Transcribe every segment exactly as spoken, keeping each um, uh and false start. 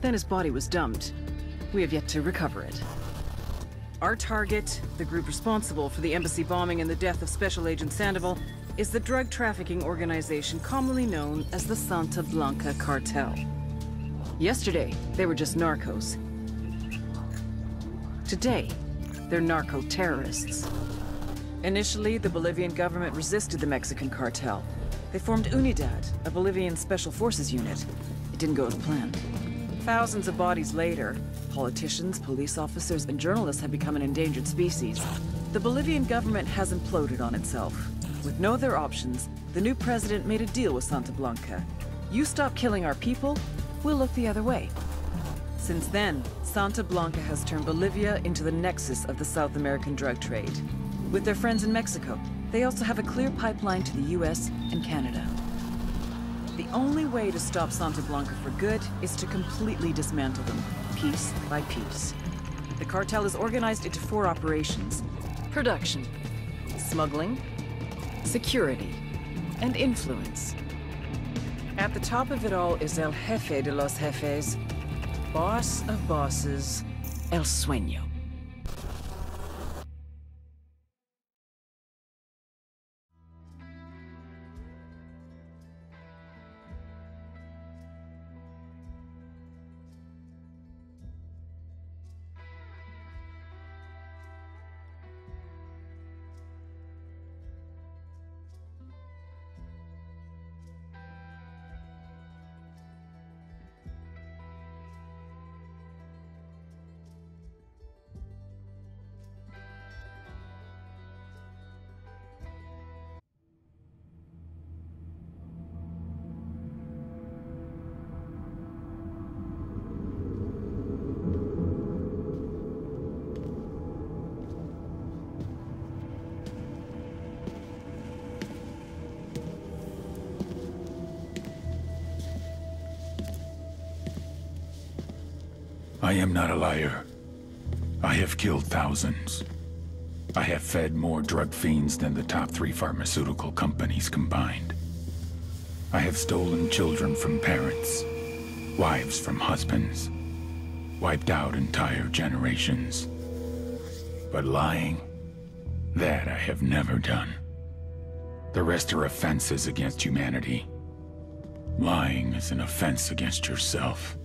Then his body was dumped. We have yet to recover it. Our target, the group responsible for the embassy bombing and the death of Special Agent Sandoval, is the drug trafficking organization commonly known as the Santa Blanca Cartel. Yesterday, they were just narcos. Today, they're narco-terrorists. Initially, the Bolivian government resisted the Mexican cartel. They formed UNIDAD, a Bolivian special forces unit. It didn't go as planned. Thousands of bodies later, politicians, police officers, and journalists have become an endangered species. The Bolivian government has imploded on itself. With no other options, the new president made a deal with Santa Blanca. You stop killing our people, we'll look the other way. Since then, Santa Blanca has turned Bolivia into the nexus of the South American drug trade. With their friends in Mexico, they also have a clear pipeline to the U S and Canada. The only way to stop Santa Blanca for good is to completely dismantle them, piece by piece. The cartel is organized into four operations: production, smuggling, security, and influence. At the top of it all is El Jefe de los Jefes, boss of bosses, El Sueño. I am not a liar. I have killed thousands. I have fed more drug fiends than the top three pharmaceutical companies combined. I have stolen children from parents, wives from husbands, wiped out entire generations. But lying, that I have never done. The rest are offenses against humanity. Lying is an offense against yourself.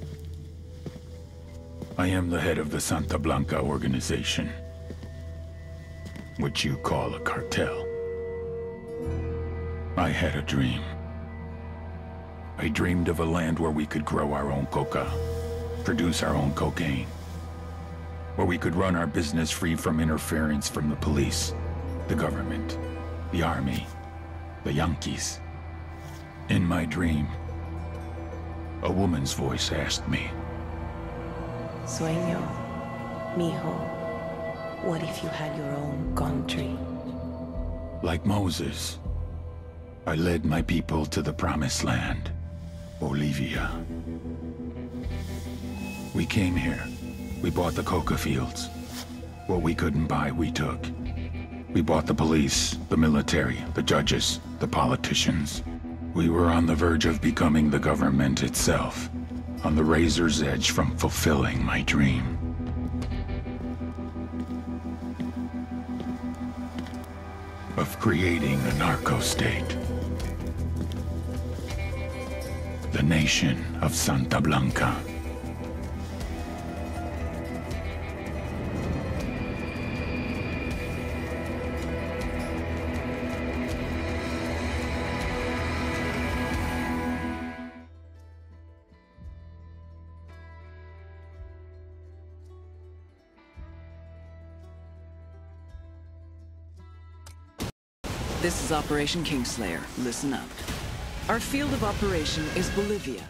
I am the head of the Santa Blanca organization, which you call a cartel. I had a dream. I dreamed of a land where we could grow our own coca, produce our own cocaine, where we could run our business free from interference from the police, the government, the army, the Yankees. In my dream, a woman's voice asked me, Sueño, mijo, what if you had your own country? Like Moses, I led my people to the promised land, Bolivia. We came here. We bought the coca fields. What we couldn't buy, we took. We bought the police, the military, the judges, the politicians. We were on the verge of becoming the government itself, on the razor's edge from fulfilling my dream. Of creating a narco-state. The nation of Santa Blanca. This is Operation Kingslayer. Listen up. Our field of operation is Bolivia.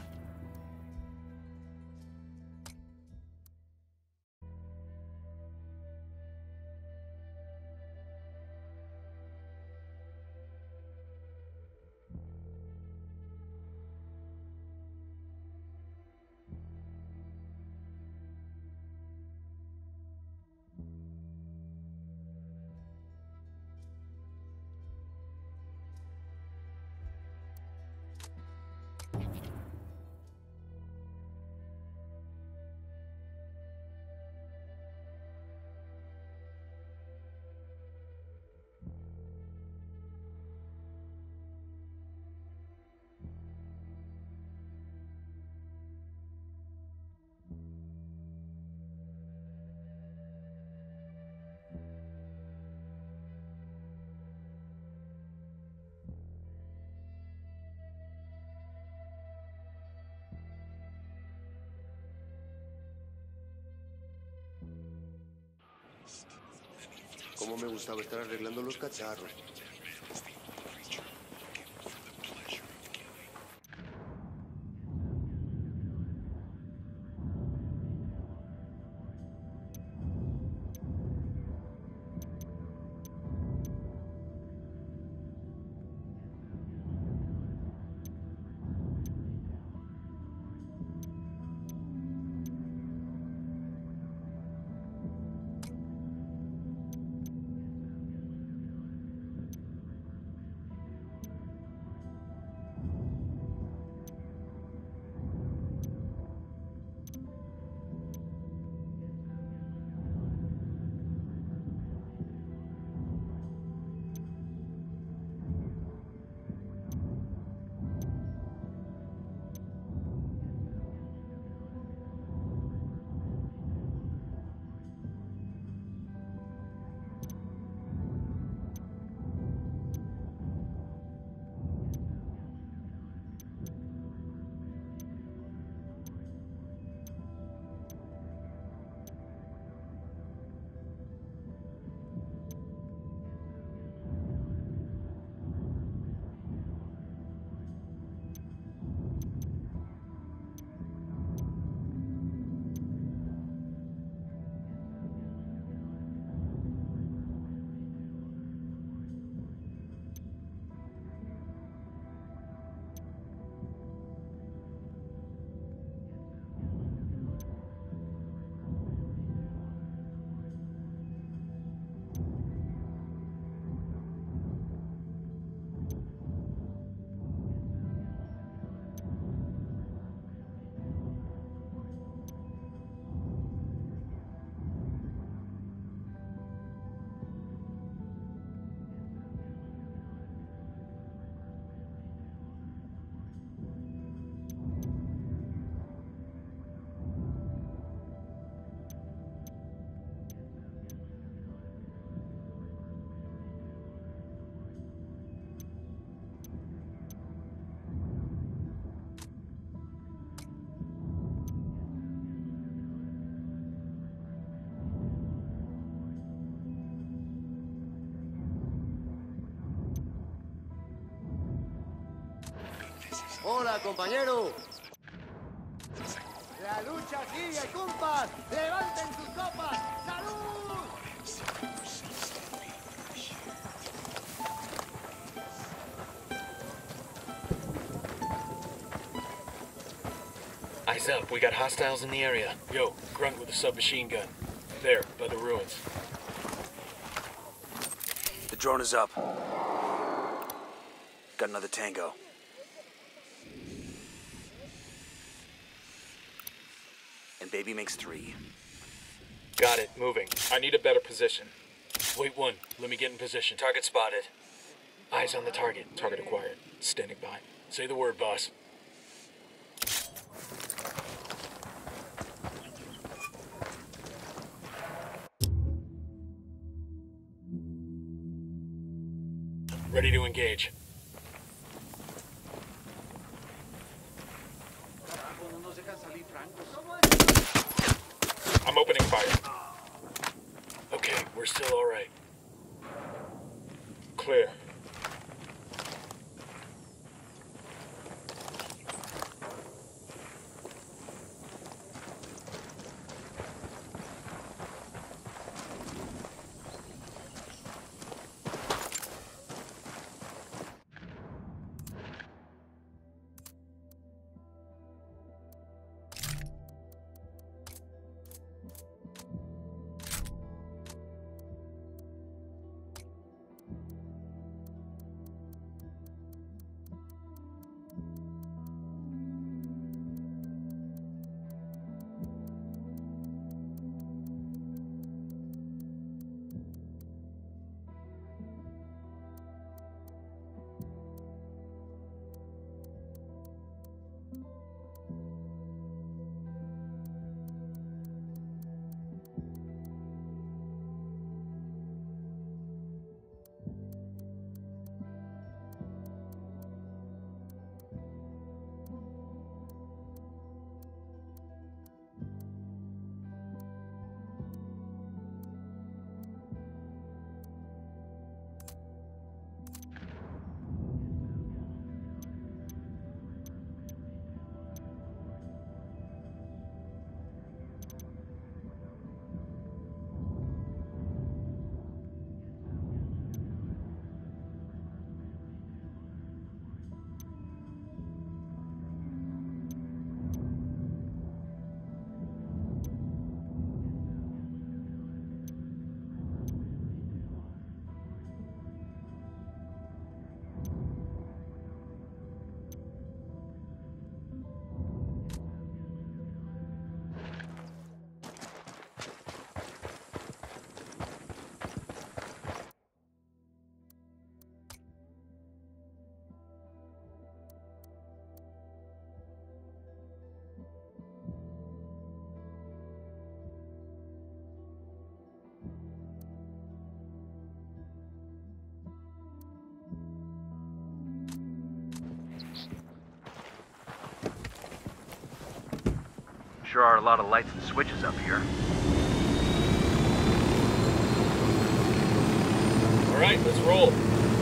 cómo me gustaba estar arreglando los cacharros. Hola, compañero. La lucha sigue, compas. Levanten sus copas. ¡Salud! Eyes up, we got hostiles in the area. Yo, grunt with a submachine gun. There, by the ruins. The drone is up. Got another tango. And baby makes three. Got it, moving. I need a better position. Wait one, let me get in position. Target spotted. Eyes on the target. Target acquired. Standing by. Say the word, boss. Ready to engage. I'm opening fire. Okay, we're still all right. Clear. Sure are a lot of lights and switches up here. All right, let's roll.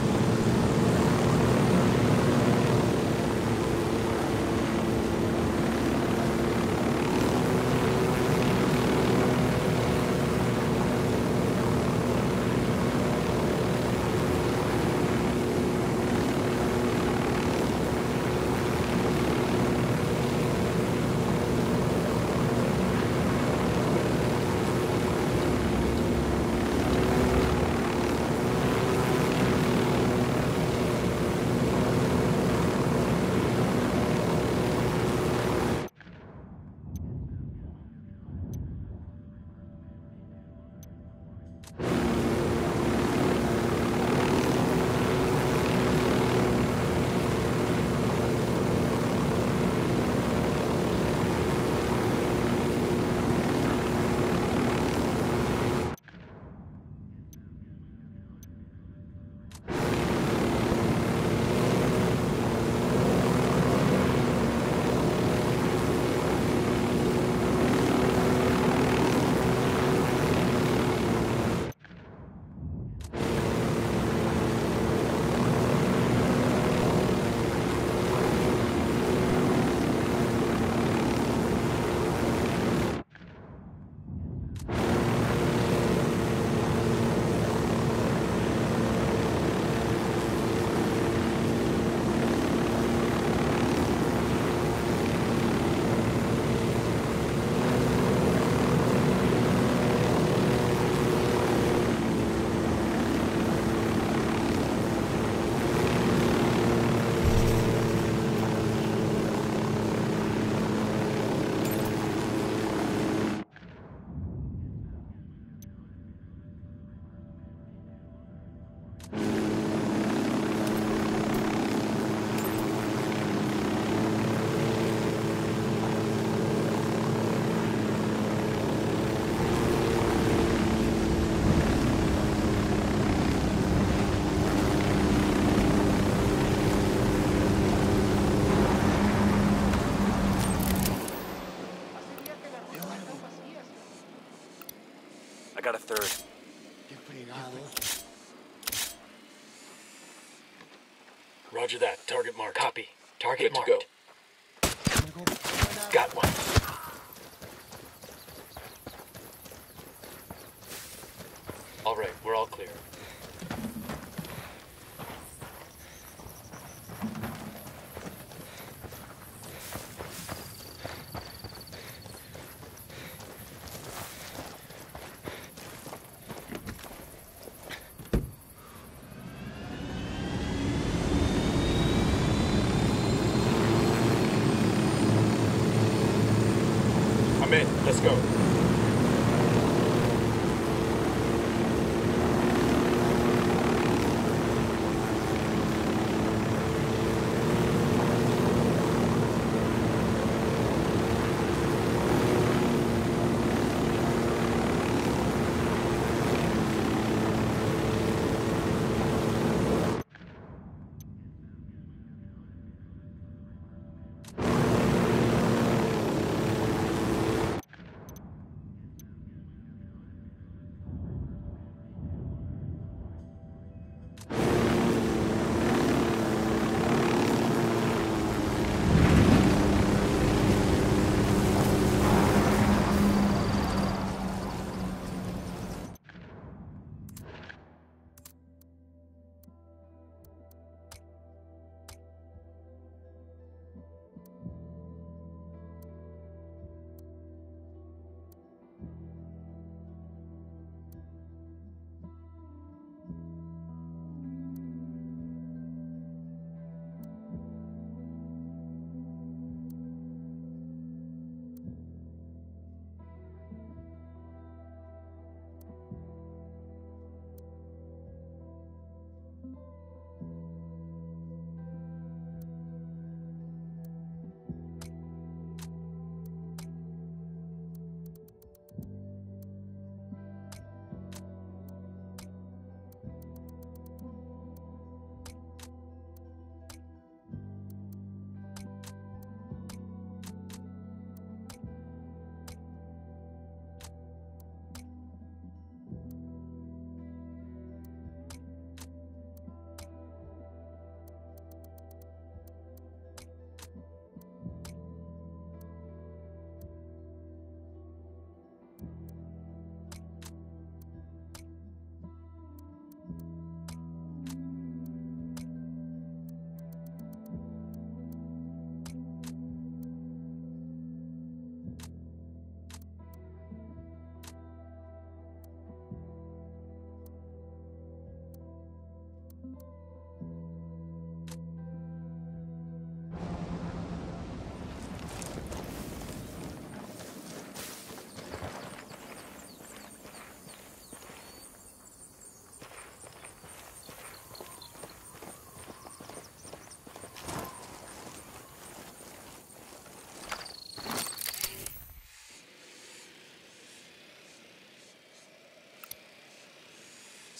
I got a third. Roger that. Target marked. Copy. Target Good to marked. go. Got one. All right, we're all clear. I'm in. Let's go.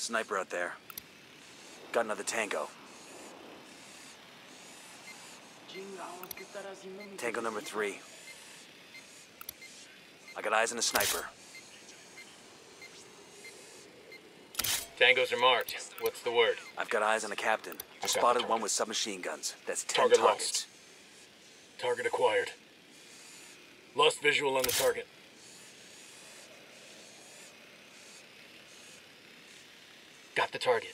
Sniper out there. Got another Tango. Tango number three. I got eyes on a sniper. Tangos are marked. What's the word? I've got eyes on a captain. I've got Spotted the one with submachine guns. That's ten Target targets. lost. Target acquired. Lost visual on the target. Got the target.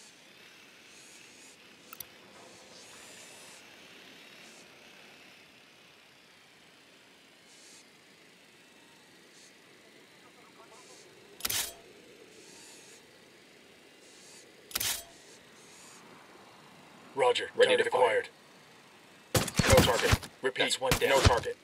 Roger. Ready target to acquired. No target. Repeat. That's one down. No target.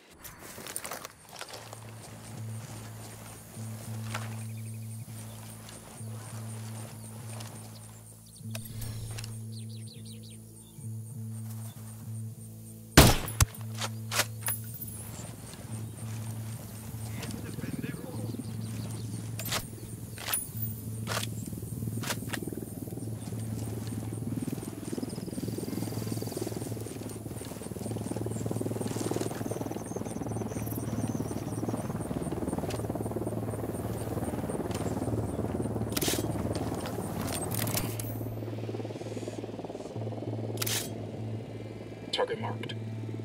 Target marked.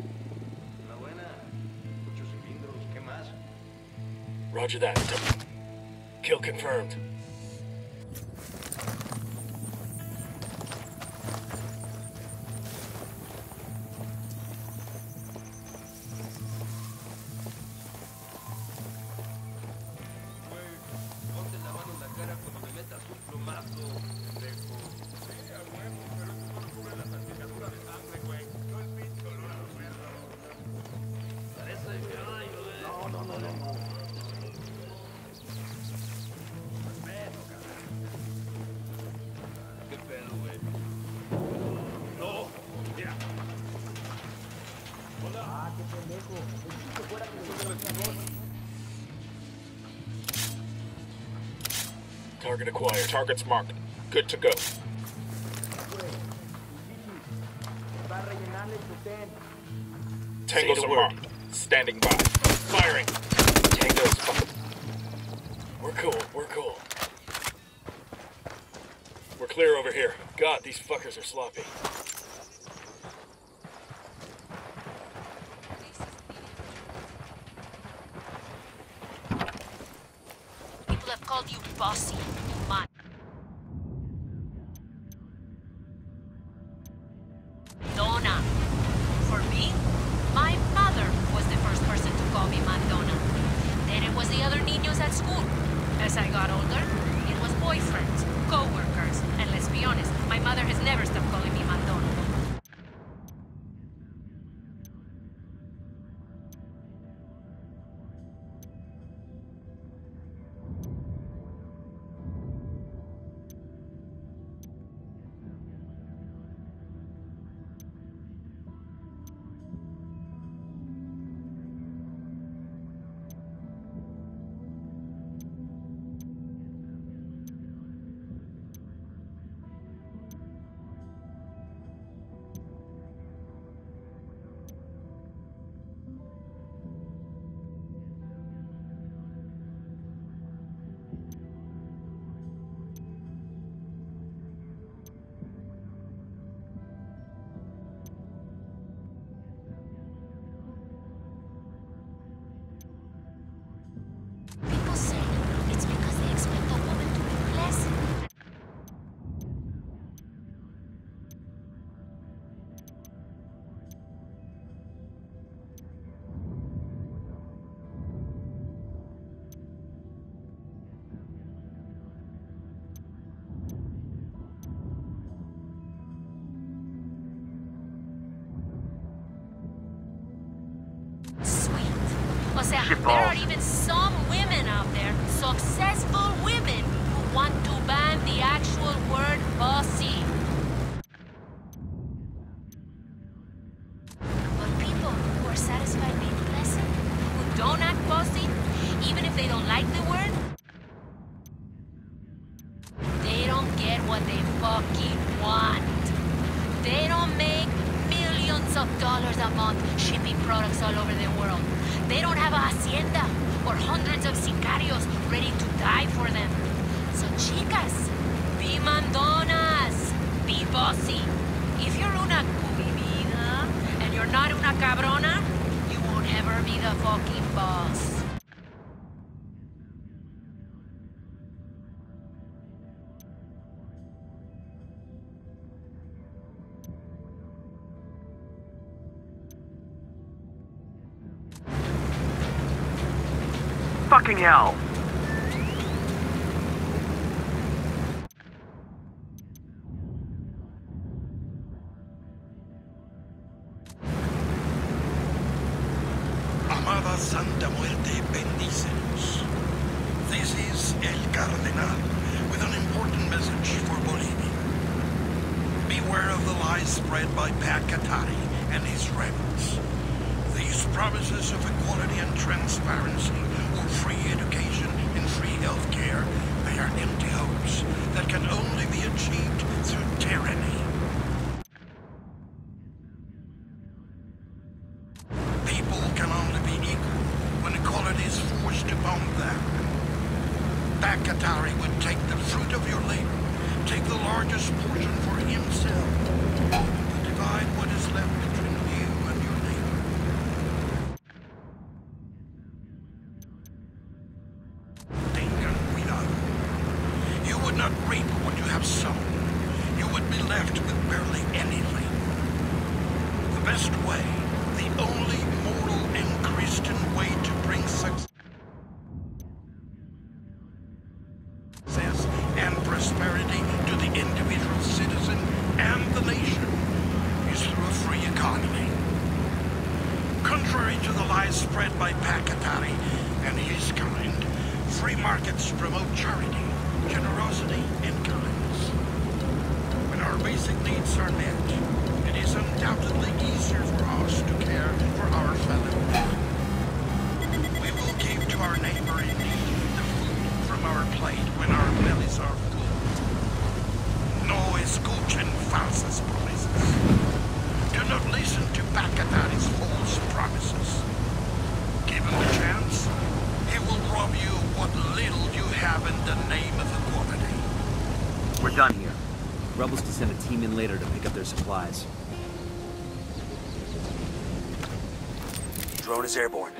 Roger that. Kill confirmed. Target acquired. Target's marked. Good to go. Tangos are marked. Standing by. Firing. Tangos fucking. We're cool. We're cool. We're clear over here. God, these fuckers are sloppy. People have called you bossy. Man. Donna. For me, my mother was the first person to call me Mandona. Then it was the other niños at school. As I got older, it was boyfriends, co-workers, and let's be honest, my mother has never stopped calling me Mandona. People say it's because they expect a woman to be pleasant. Sweet. O sea, Shit there are balls. even some women out there, successful women, who want to ban the actual word bossy. But people who are satisfied being pleasant, who don't act bossy, even if they don't like the word, they don't get fucking want. They don't make millions of dollars a month shipping products all over the world. They don't have a hacienda or hundreds of sicarios ready to die for them. So chicas, be mandonas, be bossy. If you're una cubivida and you're not una cabrona, you won't ever be the fucking boss. Fucking hell! Amada Santa Muerte, bendícenos. This is El Cardenal with an important message for Bolivia. Beware of the lies spread by Pat Katari and his rebels. These promises of equality and transparency, or free education and free health care, they are empty hopes that can only be achieved through tyranny. People can only be equal when equality is forced upon them. Pat Katari would take the fruit of your labor, take the largest portion for himself, and divide what is left between you and your neighbor. Tengan cuidado. You would not reap what you have sown. You would be left with barely anything. The best way, the only moral and Christian way to bring success and prosperity to the individual citizen and the nation is through a free economy. Contrary to the lies spread by Pat Katari and his kind, free markets promote charity, generosity, and kindness. When our basic needs are met, it is undoubtedly easier for us to care for our fellow man. We will give to our neighbor in need the food from our plate when our bellies are full. No escuchen falsas promises. Do not listen to Pat Katari's false promises. Given the chance, he will rob you what little you have in the name of equality. We're done here. Rebels can send a team in later to pick up their supplies. Drone is airborne.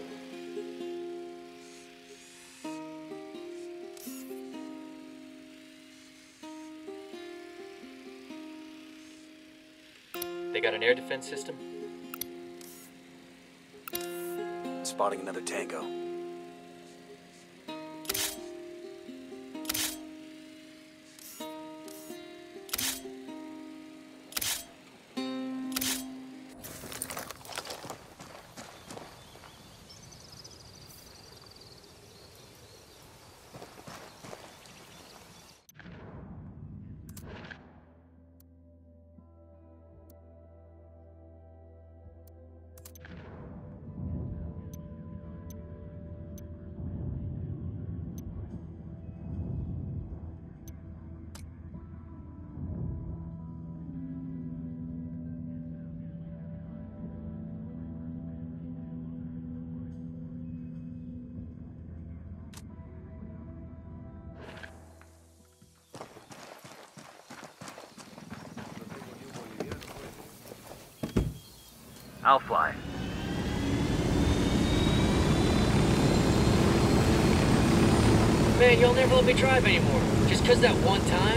They got an air defense system? Spotting another tango. I'll fly. Man, you'll never let me drive anymore. Just 'cause that one time?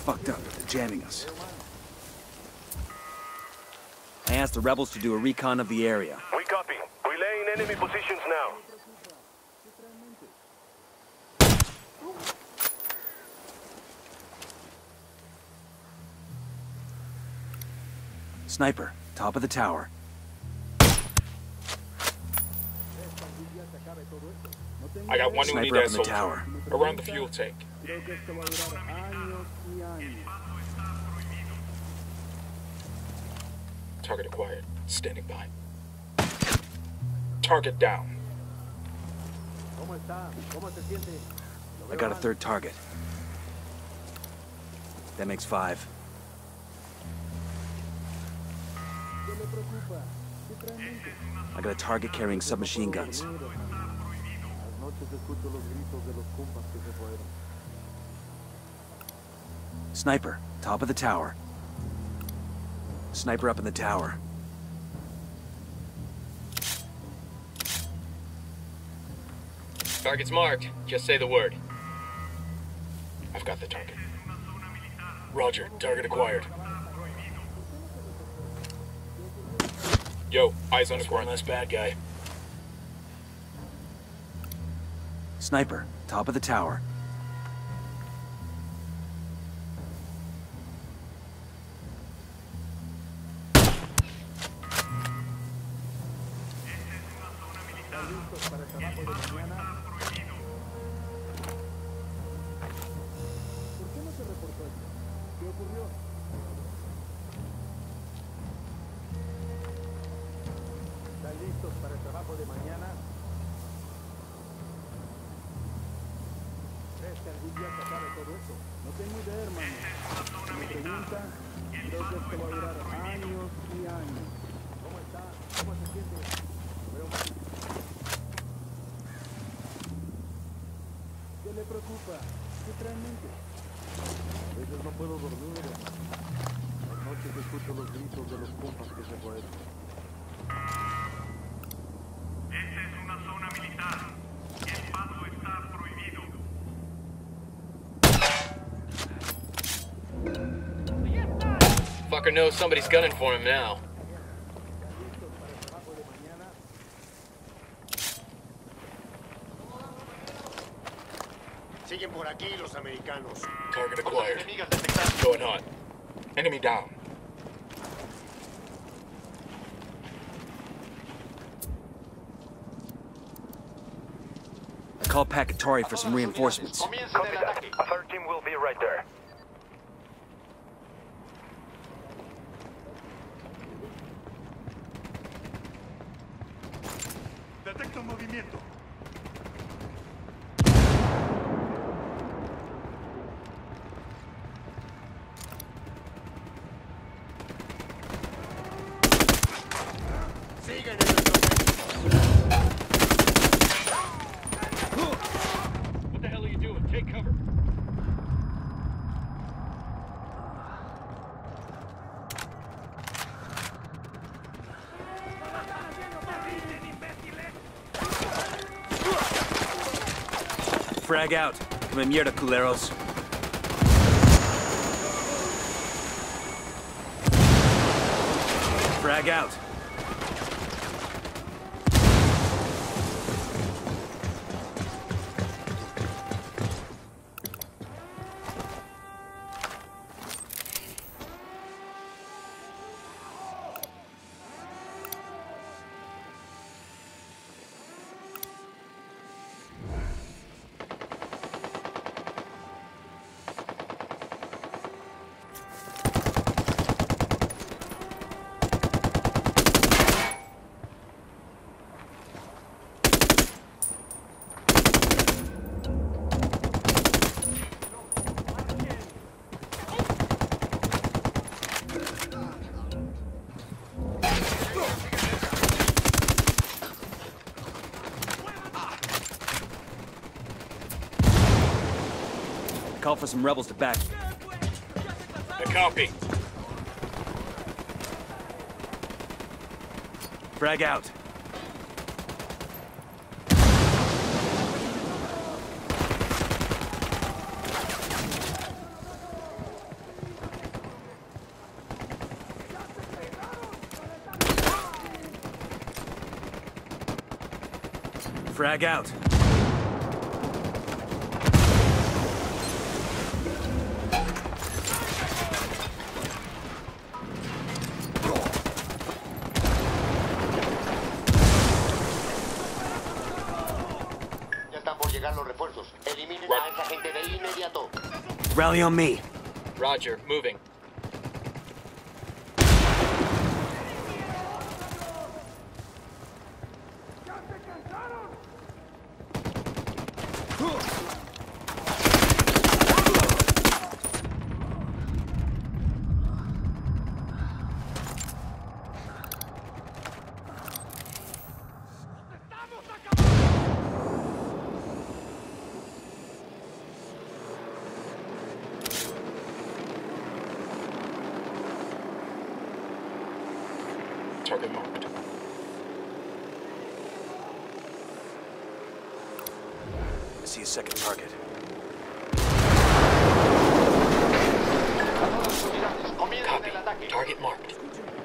fucked up. They're jamming us. I asked the rebels to do a recon of the area. We copy. Relaying enemy positions now. Sniper, top of the tower. I got one Sniper Unidad up in the soldier tower. around the fuel tank. Target acquired. Standing by. Target down. I got a third target. That makes five. I got a target carrying submachine guns. Sniper, top of the tower. Sniper up in the tower. Target's marked. Just say the word. I've got the target. Roger. Target acquired. Yo, eyes on one less bad guy. Sniper, top of the tower. Fucker knows somebody's gunning for him now. Target acquired. Going hot. Enemy down. I called Pakatori for some reinforcements. Copy that. A third team will be right there. Detecto movimiento. What the hell are you doing? Take cover. Frag out. Come mierda, culeros. Frag out. Call for some rebels to back. A copy. Frag out. Frag out. Ya están por llegar los refuerzos. Eliminen a esa gente de inmediato. Rally on me. Roger, moving. Target marked. I see a second target. Copy. Target marked.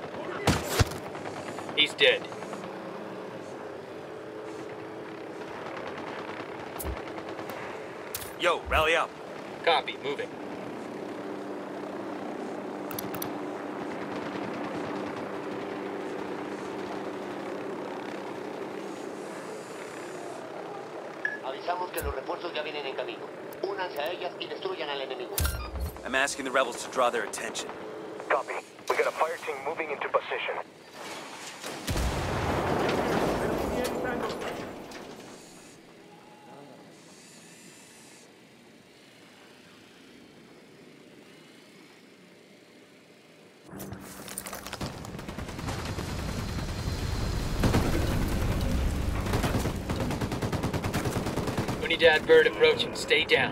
He's dead. Yo, rally up. Copy. Moving. Avisamos que los refuerzos ya vienen en camino. Únanse a ellas y destruyan al enemigo. I'm asking the rebels to draw their attention. Copy. We got a fire team moving into position. Unidad bird approaching. Stay down.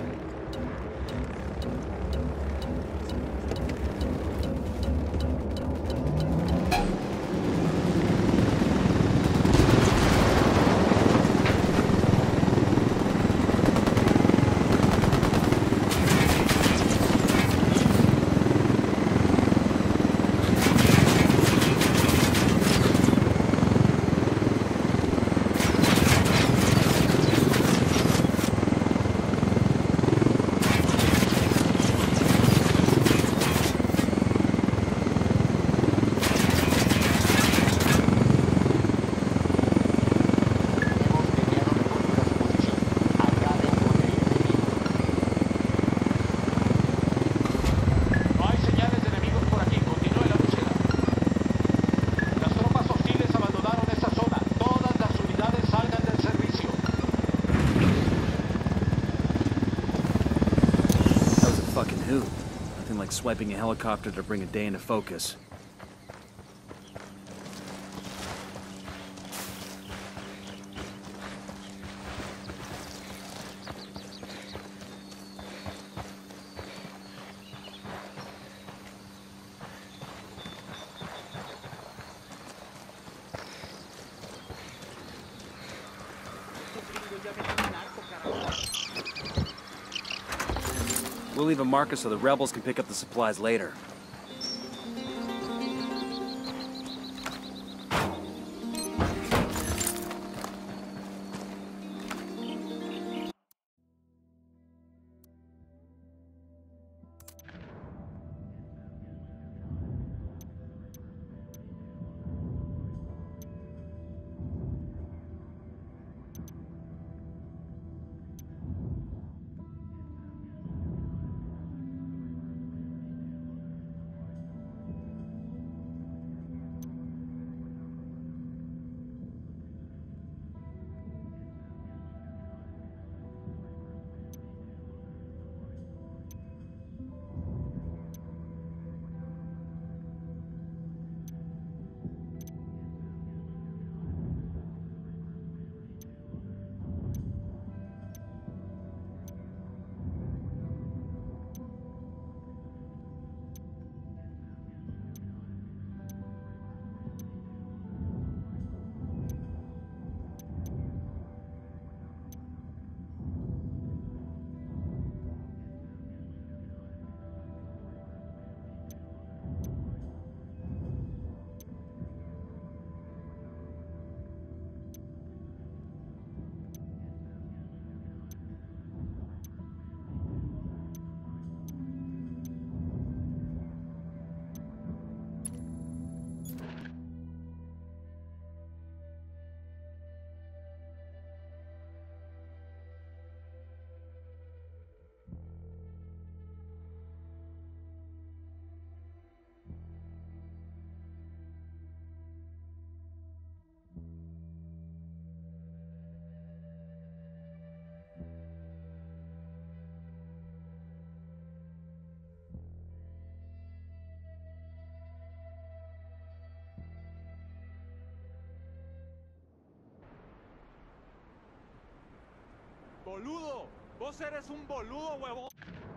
Swiping a helicopter to bring a day into focus. We'll leave a marker so the rebels can pick up the supplies later. Boludo, vos eres un boludo, huevón.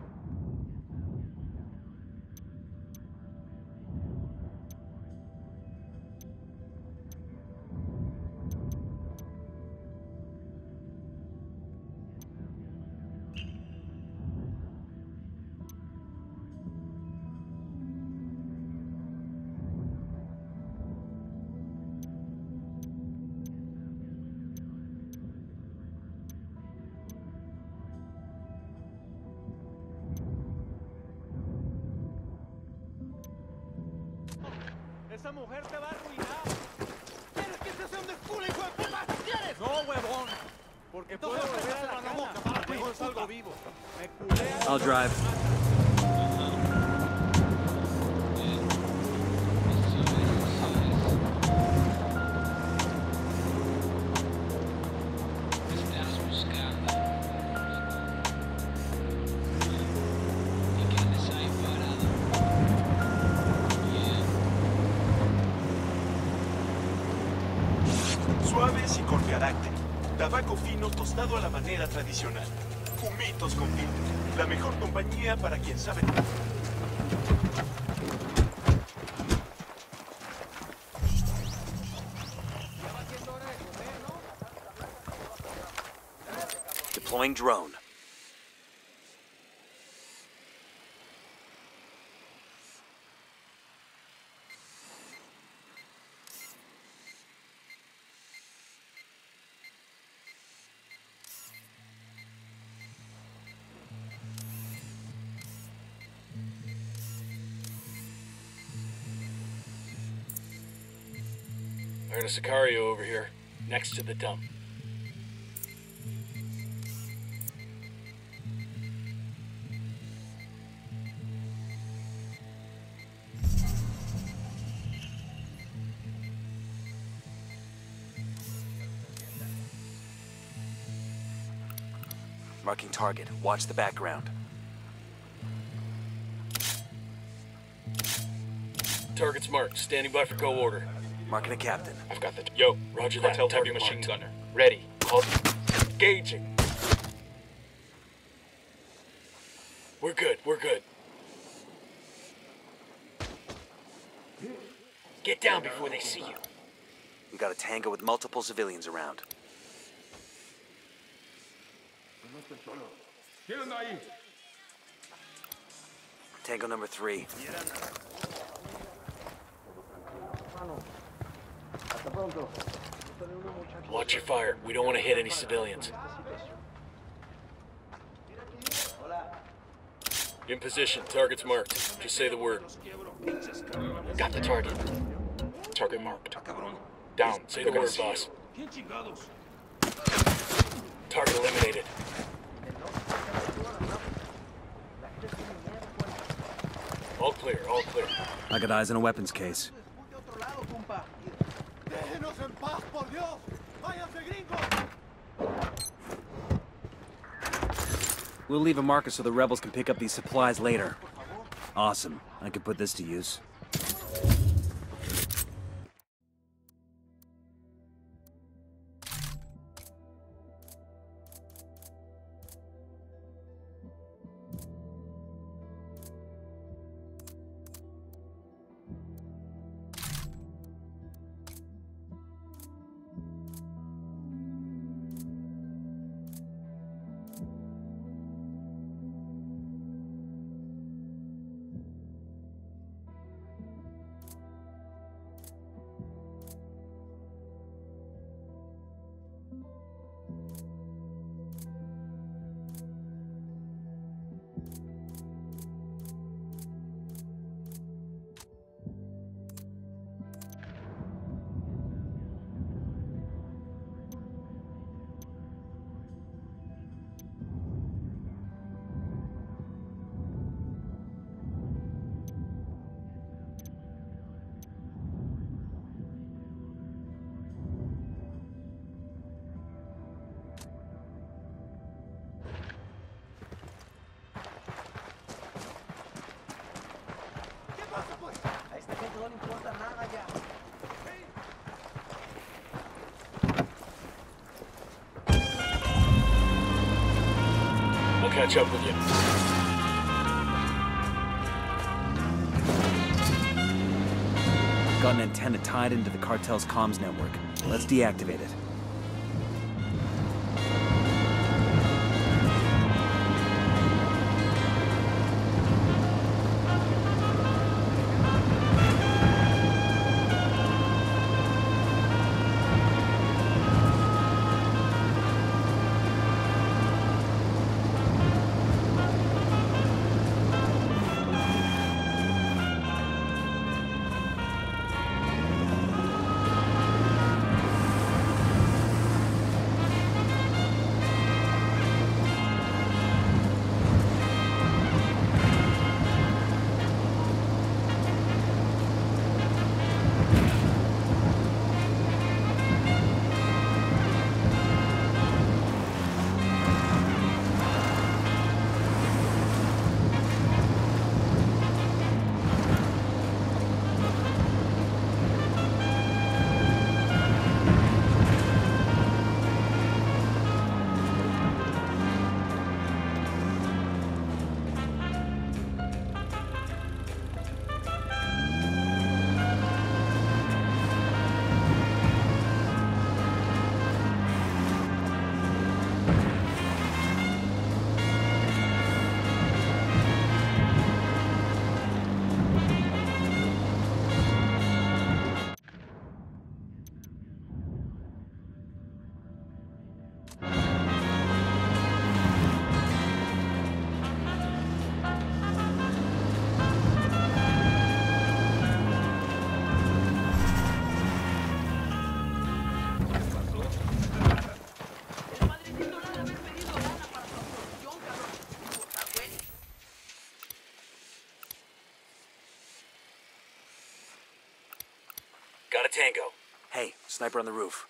Esa mujer te va a arruinar. ¿Quieres que te sea un desculo, hijo de puta? ¿Quieres? No, huevón. Porque puedo Entonces, volver a la la boca, cana. para Mejor hijo de salgo puta. vivo. Me culea. I'll drive. Suaves y con carácter. Tabaco fino tostado a la manera tradicional. Humitos con filtro. La mejor compañía para quien sabe. Deploying drone. I got a Sicario over here, next to the dump. Marking target. Watch the background. Target's marked. Standing by for go order. Marking a captain. I've got the... Yo, roger that. Type your machine gunner. Ready. Call... Engaging. We're good. We're good. Get down before they see you. We got a tango with multiple civilians around. Tango number three. Watch your fire. We don't want to hit any civilians. In position. Target's marked. Just say the word. Got the target. Target marked. Down. Say the word, boss. Target eliminated. All clear, all clear. I got eyes on a weapons case. Déjenos en paz, por Dios. Váyanse, gringos. We'll leave a marker so the rebels can pick up these supplies later. Awesome. I could put this to use. catch up with you. Got an antenna tied into the cartel's comms network. Let's deactivate it. Got a tango. Hey, sniper on the roof.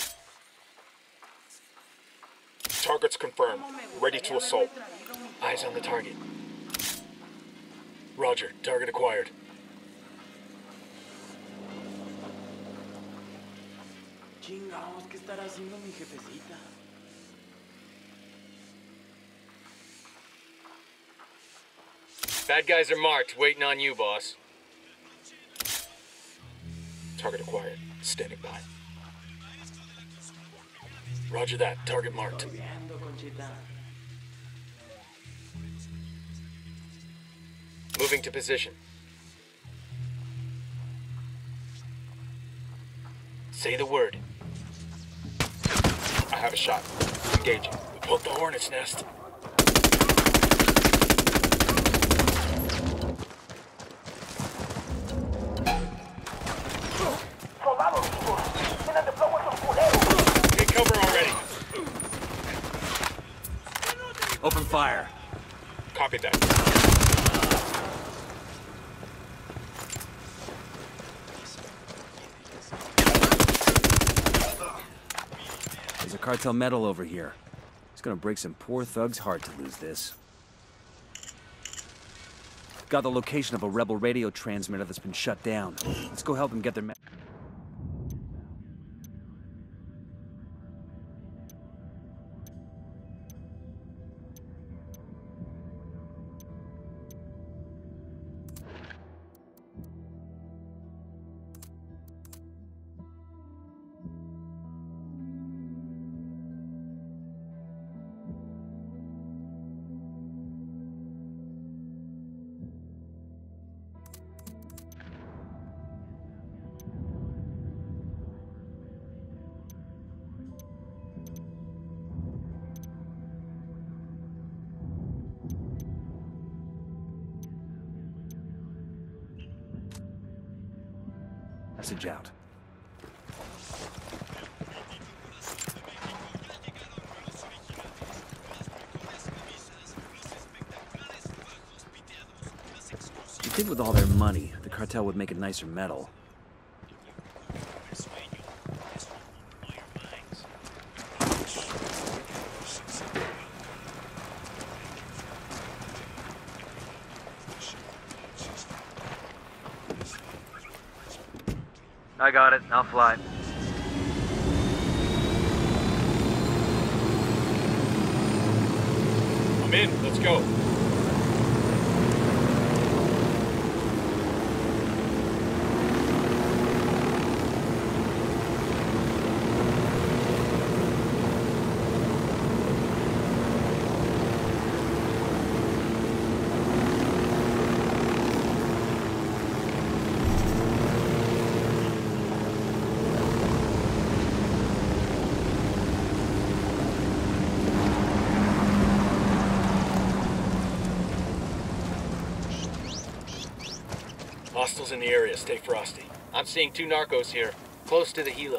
Target's confirmed. Ready to assault. Eyes on the target. Roger. Target acquired. Chingados, ¿qué estará haciendo mi jefecita? Bad guys are marked. Waiting on you, boss. Target acquired. Standing by. Roger that. Target marked. Moving to position. Say the word. I have a shot. Engaging. We poked the hornet's nest. Take cover already. Open fire. Copy that. There's a cartel medal over here. It's gonna break some poor thug's heart to lose this. Got the location of a rebel radio transmitter that's been shut down. Let's go help them get their me- Message out. You'd think with all their money, the cartel would make a nicer medal. I got it. I'll fly. I'm in. Let's go. Hostiles in the area. Stay frosty. I'm seeing two narcos here, close to the helo.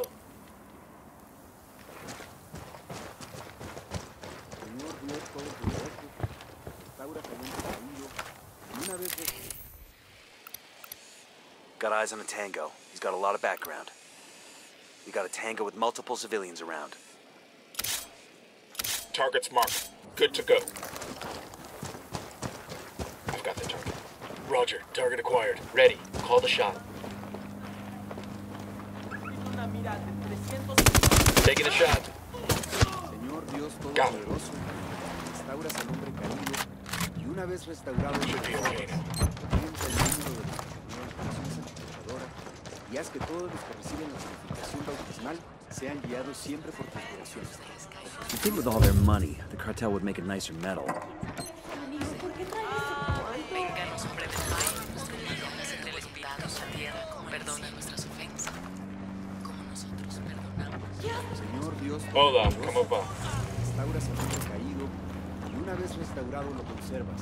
Got eyes on a Tango. He's got a lot of background. We got a Tango with multiple civilians around. Target's marked. Good to go. I've got the target. Roger. Target acquired. Ready. Call the shot. Taking a shot. Got it. Should be okay now. Y haz que todos los que reciben la certificación bautismal sean guiados siempre por tu inspiración. You'd think with all their money, the cartel would make a nicer medal. Hola, ¿cómo va? Restauras al hombre caído y una vez restaurado lo conservas.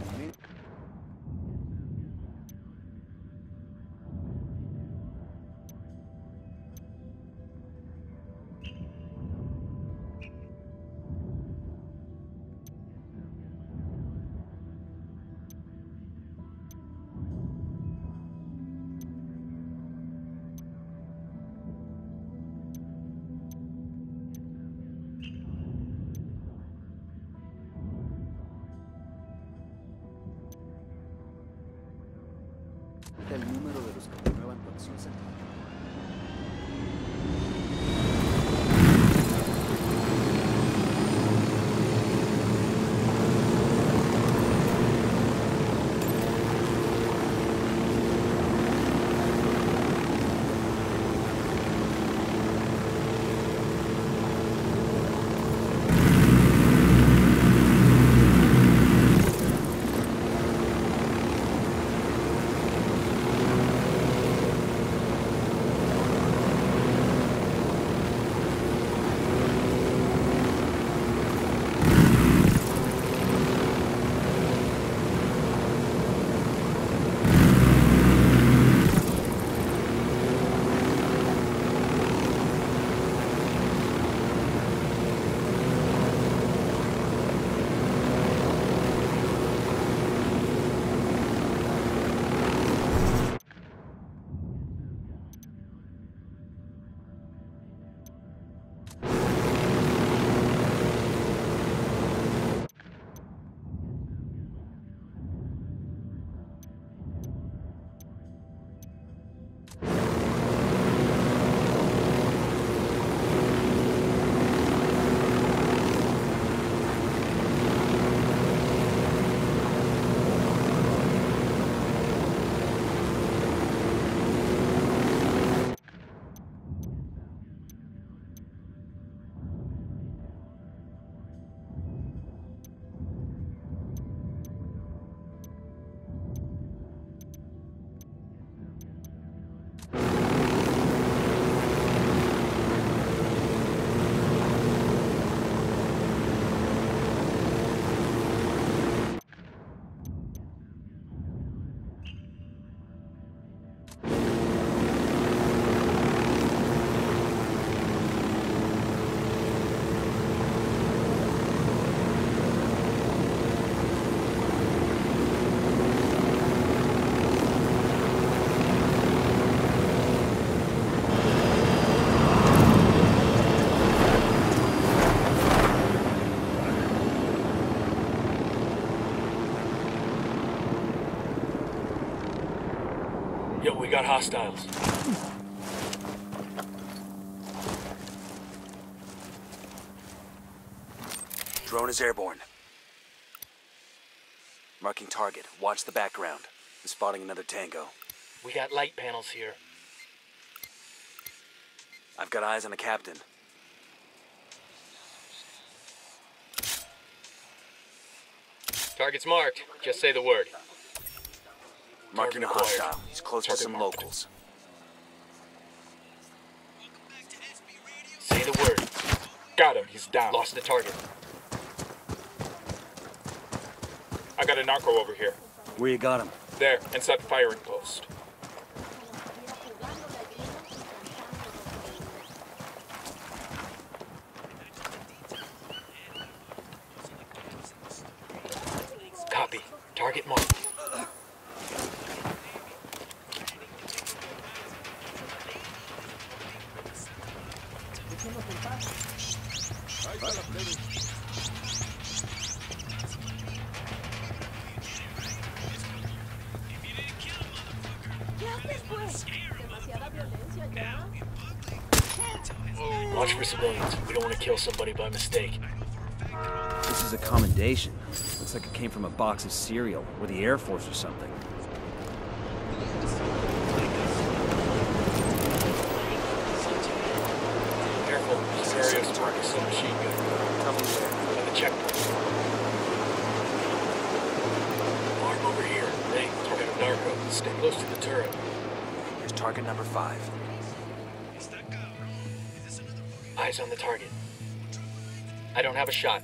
El número de los que renuevan tu acción sanitaria. Yo, we got hostiles. Drone is airborne. Marking target. Watch the background. I'm spotting another tango. We got light panels here. I've got eyes on the captain. Target's marked. Just say the word. Marking a Target acquired. hostile. He's close to Target some marked. locals. Say the word. Got him. He's down. Lost the target. I got a narco over here. Where you got him? There, inside the firing post. Copy. Target marked. Watch for civilians. We don't want to kill somebody by mistake. This is a commendation. Looks like it came from a box of cereal, or the Air Force or something. Careful. Scenario's target submachine gun. Tell me where. At the checkpoint. Arm over here. Hey, target of narco. Stay close to the turret. Here's target number five. Eyes on the target. I don't have a shot.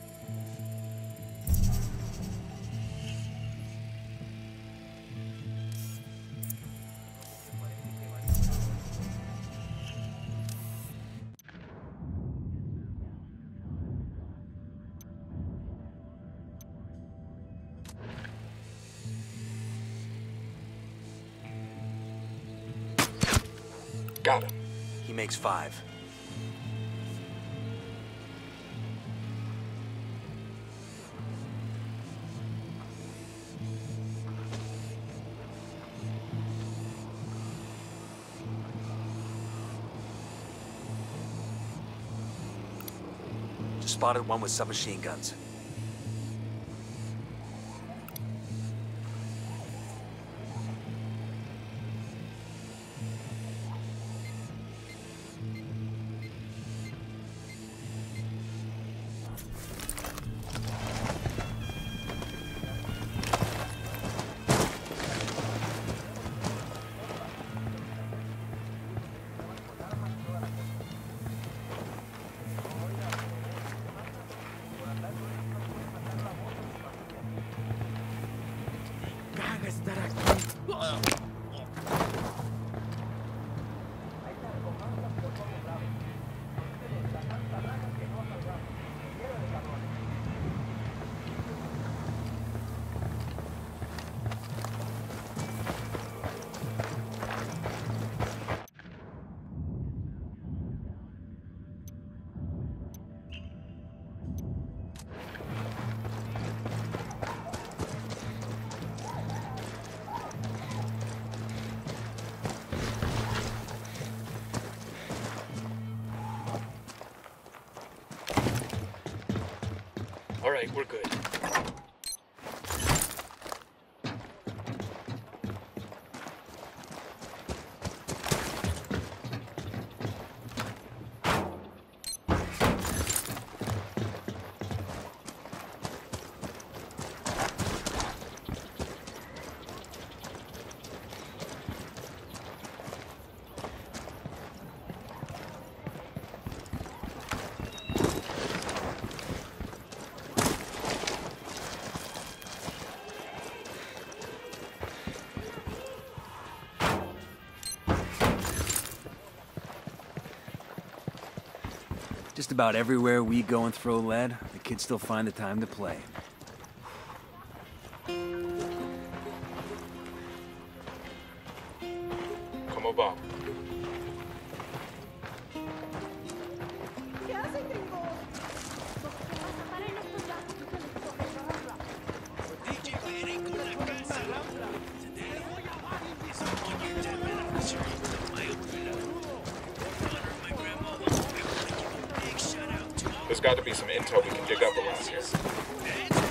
Got him. He makes five. Just spotted one with submachine guns. All right, we're good. Just about everywhere we go and throw lead, the kids still find the time to play. Como va? There's got to be some intel we can dig up around here.